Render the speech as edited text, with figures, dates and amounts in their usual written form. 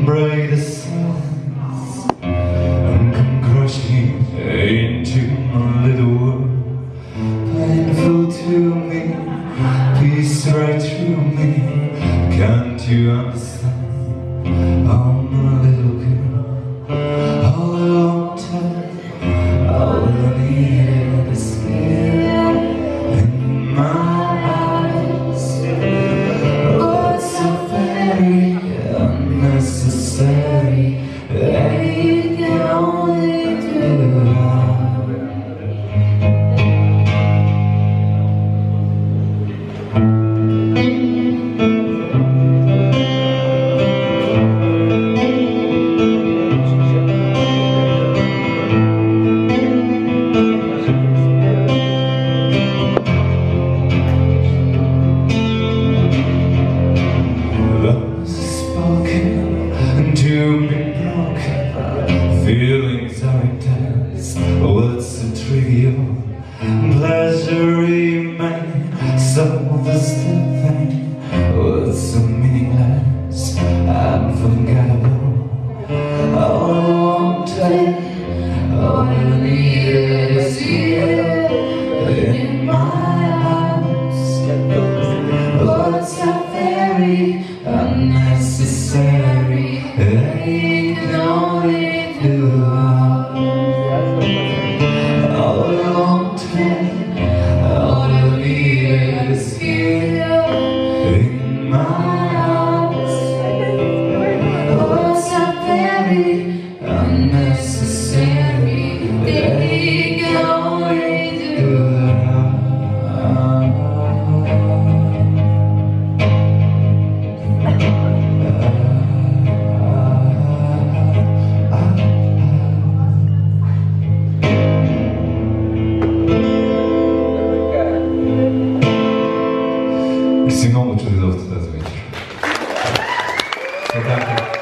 break the silence and come crashing into my little world. Painful to me, peace right through me. Can't you understand? I'm a little girl. All I wanted, all I needed is here in my eyes. Words are very unnecessary. They can only do harm. Feelings are intense, words are trivial. Pleasure remains, so does the pain. Words are meaningless and forgettable. All I wanted, all I needed is here in my house. Words are very unnecessary. They can only do harm. All I wanted, all I needed is here in my house. Words are very unnecessary. They can only do harm. Merci много, че дойдохте тази вечер.